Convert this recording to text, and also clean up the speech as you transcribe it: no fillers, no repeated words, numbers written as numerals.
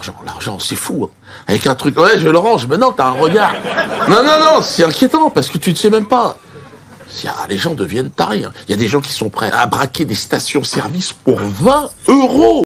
l'argent, c'est fou. Hein. Avec un truc, ouais, je le range, mais non, t'as un regard. Non, c'est inquiétant, parce que tu ne sais même pas. Les gens deviennent tarés. Hein. Il y a des gens qui sont prêts à braquer des stations-service pour 20 €.